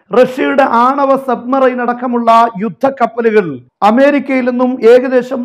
റഷ്യയുടെ ആണവ സബ്മറൈൻ അടക്കമുള്ള യുദ്ധക്കപ്പലുകൾ അമേരിക്കയിൽ നിന്നും ഏകദേശം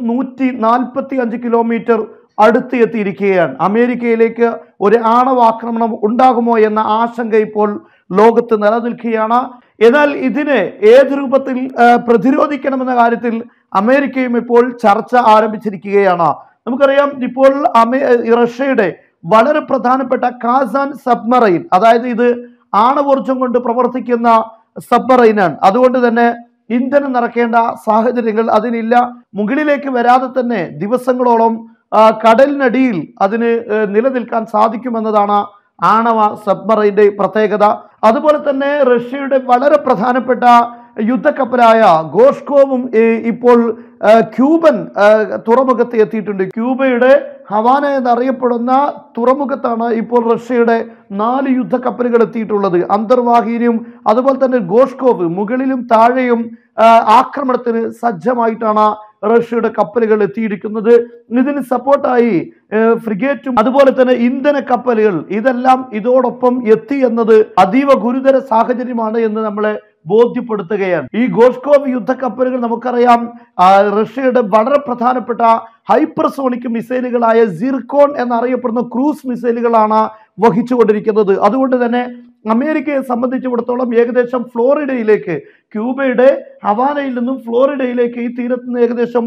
145 കിലോമീറ്റർ അടുത്ത് എത്തിയിരിക്കുകയാണ്. അമേരിക്കയിലേക്ക് ഒരു ആണവാക്രമണം ഉണ്ടാകുമോ എന്ന ആശങ്ക ഇപ്പോൾ ലോകത്ത് നിലനിൽക്കുകയാണ്. എന്നാൽ ഇതിനെ ഏത് രൂപത്തിൽ പ്രതിരോധിക്കണമെന്ന കാര്യത്തിൽ അമേരിക്കയും ഇപ്പോൾ ചർച്ച ആരംഭിച്ചിരിക്കുകയാണ്. നമുക്കറിയാം, ഇപ്പോൾ റഷ്യയുടെ വളരെ പ്രധാനപ്പെട്ട കാസാൻ സബ്മറൈൻ, അതായത് ഇത് ആണവോർജം കൊണ്ട് പ്രവർത്തിക്കുന്ന സബ്മറൈനാണ്. അതുകൊണ്ട് തന്നെ ഇന്ധനം നിറയ്ക്കേണ്ട സാഹചര്യങ്ങൾ അതിനില്ല. മുകളിലേക്ക് വരാതെ തന്നെ ദിവസങ്ങളോളം കടലിനടിയിൽ അതിന് നിലനിൽക്കാൻ സാധിക്കുമെന്നതാണ് ആണവ സബ്മറൈൻ്റെ പ്രത്യേകത. അതുപോലെ തന്നെ റഷ്യയുടെ വളരെ പ്രധാനപ്പെട്ട യുദ്ധക്കപ്പലായ ഗോഷ്കോവും ഇപ്പോൾ ക്യൂബൻ തുറമുഖത്ത് എത്തിയിട്ടുണ്ട്. ക്യൂബയുടെ ഹവാന എന്നറിയപ്പെടുന്ന തുറമുഖത്താണ് ഇപ്പോൾ റഷ്യയുടെ 4 യുദ്ധക്കപ്പലുകൾ എത്തിയിട്ടുള്ളത്. അന്തർവാഹിനിയും അതുപോലെ തന്നെ ഗോഷ്കോവ് മുകളിലും താഴെയും ആക്രമണത്തിന് സജ്ജമായിട്ടാണ് റഷ്യയുടെ കപ്പലുകൾ എത്തിയിരിക്കുന്നത്. ഇതിന് സപ്പോർട്ടായി ഫ്രിഗേറ്റും അതുപോലെ തന്നെ ഇന്ധന കപ്പലുകൾ ഇതെല്ലാം ഇതോടൊപ്പം എത്തി എന്നത് അതീവ ഗുരുതര സാഹചര്യമാണ് എന്ന് നമ്മളെ ബോധ്യപ്പെടുത്തുകയാണ്. ഈ ഗോഷ്കോവ് യുദ്ധക്കപ്പലുകൾ നമുക്കറിയാം റഷ്യയുടെ വളരെ പ്രധാനപ്പെട്ട ഹൈപ്പർസോണിക് മിസൈലുകളായ സിർക്കോൺ എന്നറിയപ്പെടുന്ന ക്രൂസ് മിസൈലുകളാണ് വഹിച്ചുകൊണ്ടിരിക്കുന്നത്. അതുകൊണ്ട് തന്നെ അമേരിക്കയെ സംബന്ധിച്ചിടത്തോളം ഏകദേശം ഫ്ലോറിഡയിലേക്ക്, ക്യൂബയുടെ ഹവാനയിൽ നിന്നും ഫ്ലോറിഡയിലേക്ക് ഈ തീരത്ത് നിന്ന് ഏകദേശം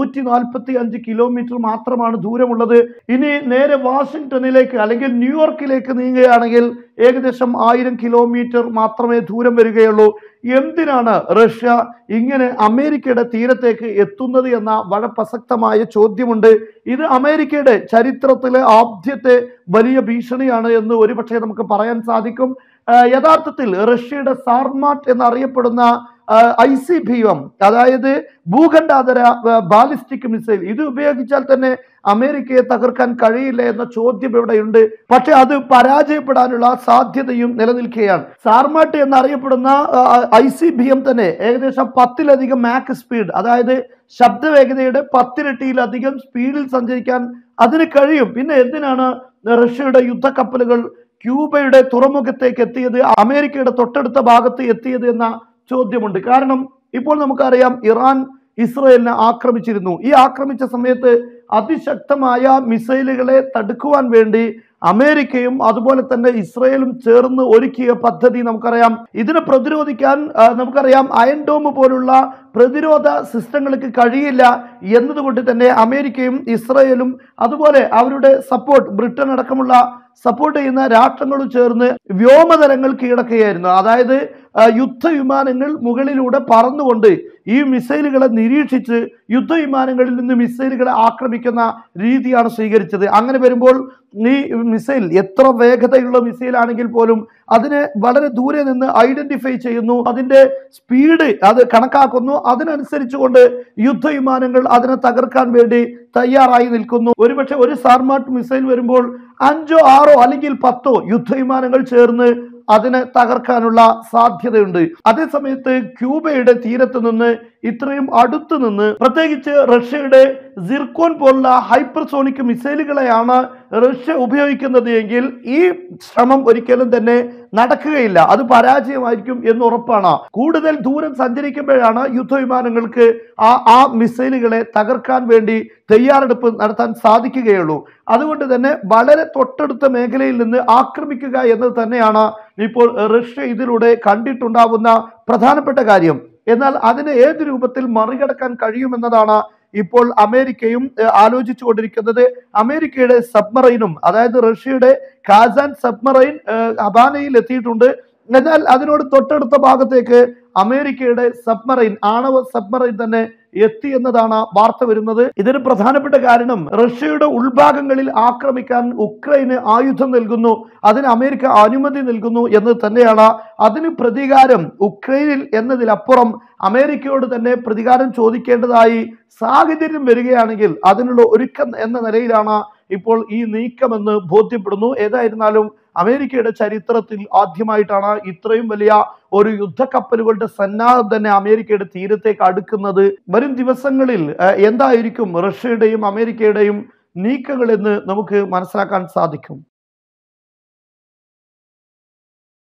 145 കിലോമീറ്റർ മാത്രമാണ് ദൂരമുള്ളത്. ഇനി നേരെ വാഷിംഗ്ടണിലേക്ക് അല്ലെങ്കിൽ ന്യൂയോർക്കിലേക്ക് നീങ്ങുകയാണെങ്കിൽ ഏകദേശം 1000 കിലോമീറ്റർ മാത്രമേ ദൂരം വരികയുള്ളൂ. എന്തിനാണ് റഷ്യ ഇങ്ങനെ അമേരിക്കയുടെ തീരത്തേക്ക് എത്തുന്നത് എന്ന വളരെ പ്രസക്തമായ ചോദ്യമുണ്ട്. ഇത് അമേരിക്കയുടെ ചരിത്രത്തിലെ ആദ്യത്തെ വലിയ ഭീഷണിയാണ് എന്ന് ഒരുപക്ഷെ നമുക്ക് പറയാൻ സാധിക്കും. യഥാർത്ഥത്തിൽ റഷ്യയുടെ സാർമാറ്റ് എന്നറിയപ്പെടുന്ന ICBM, അതായത് ഭൂഖണ്ഡാന്തര ബാലിസ്റ്റിക് മിസൈൽ, ഇത് ഉപയോഗിച്ചാൽ തന്നെ അമേരിക്കയെ തകർക്കാൻ കഴിയില്ല എന്ന ചോദ്യം ഇവിടെയുണ്ട്. പക്ഷെ അത് പരാജയപ്പെടാനുള്ള സാധ്യതയും നിലനിൽക്കുകയാണ്. സാർമാട്ട് എന്നറിയപ്പെടുന്ന ICBM തന്നെ ഏകദേശം 10ലധികം മാക് സ്പീഡ്, അതായത് ശബ്ദവേഗതയുടെ 10 ഇരട്ടിയിലധികം സ്പീഡിൽ സഞ്ചരിക്കാൻ അതിന് കഴിയും. പിന്നെ എന്തിനാണ് റഷ്യയുടെ യുദ്ധക്കപ്പലുകൾ ക്യൂബയുടെ തുറമുഖത്തേക്ക് എത്തിയത്, അമേരിക്കയുടെ തൊട്ടടുത്ത ഭാഗത്ത് എത്തിയത് എന്ന ചോദ്യമുണ്ട്. കാരണം ഇപ്പോൾ നമുക്കറിയാം, ഇറാൻ ഇസ്രയേലിനെ ആക്രമിച്ചിരുന്നു. ഈ ആക്രമിച്ച സമയത്ത് അതിശക്തമായ മിസൈലുകളെ തടുക്കുവാൻ വേണ്ടി അമേരിക്കയും അതുപോലെ തന്നെ ഇസ്രയേലും ചേർന്ന് ഒരുക്കിയ പദ്ധതി നമുക്കറിയാം. ഇതിനെ പ്രതിരോധിക്കാൻ നമുക്കറിയാം അയൺ ഡോം പോലുള്ള പ്രതിരോധ സിസ്റ്റങ്ങൾക്ക് കഴിയില്ല എന്നതുകൊണ്ട് തന്നെ അമേരിക്കയും ഇസ്രയേലും അതുപോലെ അവരുടെ സപ്പോർട്ട് ബ്രിട്ടൻ അടക്കമുള്ള സപ്പോർട്ട് ചെയ്യുന്ന രാഷ്ട്രങ്ങളും ചേർന്ന് വ്യോമതലങ്ങൾ കീഴടക്കുകയായിരുന്നു. അതായത് യുദ്ധവിമാനങ്ങൾ മുകളിലൂടെ പറന്നുകൊണ്ട് ഈ മിസൈലുകളെ നിരീക്ഷിച്ച് യുദ്ധവിമാനങ്ങളിൽ നിന്ന് മിസൈലുകളെ ആക്രമിക്കുന്ന രീതിയാണ് സ്വീകരിച്ചത്. അങ്ങനെ വരുമ്പോൾ ഈ മിസൈൽ എത്ര വേഗതയുള്ള മിസൈൽ ആണെങ്കിൽ പോലും അതിനെ വളരെ ദൂരെ നിന്ന് ഐഡന്റിഫൈ ചെയ്യുന്നു, അതിന്റെ സ്പീഡ് അത് കണക്കാക്കുന്നു. അതിനനുസരിച്ചുകൊണ്ട് യുദ്ധവിമാനങ്ങൾ അതിനെ തകർക്കാൻ വേണ്ടി തയ്യാറായി നിൽക്കുന്നു. ഒരുപക്ഷെ ഒരു സാർമാട്ട് മിസൈൽ വരുമ്പോൾ 5 6 അല്ലെങ്കിൽ 10 യുദ്ധവിമാനങ്ങൾ ചേർന്ന് അതിനെ തകർക്കാനുള്ള സാധ്യതയുണ്ട്. അതേസമയത്ത് ക്യൂബയുടെ തീരത്ത് നിന്ന് ഇത്രയും അടുത്ത് നിന്ന് പ്രത്യേകിച്ച് റഷ്യയുടെ സിർക്കോൺ പോലുള്ള ഹൈപ്പർസോണിക് മിസൈലുകളെയാണ് റഷ്യ ഉപയോഗിക്കുന്നത് എങ്കിൽ ഈ ശ്രമം ഒരിക്കലും തന്നെ നടക്കുകയില്ല, അത് പരാജയമായിരിക്കും എന്ന് ഉറപ്പാണ്. കൂടുതൽ ദൂരം സഞ്ചരിക്കുമ്പോഴാണ് യുദ്ധവിമാനങ്ങൾക്ക് ആ മിസൈലുകളെ തകർക്കാൻ വേണ്ടി തയ്യാറെടുപ്പ് നടത്താൻ സാധിക്കുകയുള്ളൂ. അതുകൊണ്ട് തന്നെ വളരെ തൊട്ടടുത്ത മേഖലയിൽ നിന്ന് ആക്രമിക്കുക എന്നത് തന്നെയാണ് ഇപ്പോൾ റഷ്യ ഇതിലൂടെ കണ്ടിട്ടുണ്ടാവുന്ന പ്രധാനപ്പെട്ട കാര്യം. എന്നാൽ അതിനെ ഏത് രൂപത്തിൽ മറികടക്കാൻ കഴിയുമെന്നതാണ് ഇപ്പോൾ അമേരിക്കയും ആലോചിച്ചു കൊണ്ടിരിക്കുന്നത്. അമേരിക്കയുടെ സബ്മറൈനും, അതായത് റഷ്യയുടെ കാസാൻ സബ്മറൈൻ ഹവാനയിൽ എത്തിയിട്ടുണ്ട്. എന്നാൽ അതിനോട് തൊട്ടടുത്ത ഭാഗത്തേക്ക് അമേരിക്കയുടെ സബ്മറൈൻ, ആണവ സബ്മറൈൻ തന്നെ എത്തി എന്നതാണ് വാർത്ത വരുന്നത്. ഇതിന് പ്രധാനപ്പെട്ട കാരണം റഷ്യയുടെ ഉൾഭാഗങ്ങളിൽ ആക്രമിക്കാൻ ഉക്രൈന് ആയുധം നൽകുന്നു, അതിന് അമേരിക്ക അനുമതി നൽകുന്നു എന്ന് തന്നെയാണ്. അതിന് പ്രതികാരം ഉക്രൈനിൽ എന്നതിലപ്പുറം അമേരിക്കയോട് തന്നെ പ്രതികാരം ചോദിക്കേണ്ടതായി സാഹചര്യം വരികയാണെങ്കിൽ അതിനുള്ള ഒരുക്കം എന്ന നിലയിലാണ് ഇപ്പോൾ ഈ നീക്കമെന്ന് ബോധ്യപ്പെടുന്നു. ഏതായിരുന്നാലും അമേരിക്കയുടെ ചരിത്രത്തിൽ ആദ്യമായിട്ടാണ് ഇത്രയും വലിയ ഒരു യുദ്ധക്കപ്പലുകളുടെ സന്നാഹം തന്നെ അമേരിക്കയുടെ തീരത്തേക്ക് അടുക്കുന്നത്. വരും ദിവസങ്ങളിൽ എന്തായിരിക്കും റഷ്യയുടെയും അമേരിക്കയുടെയും നീക്കങ്ങൾ എന്ന് നമുക്ക് മനസ്സിലാക്കാൻ സാധിക്കും.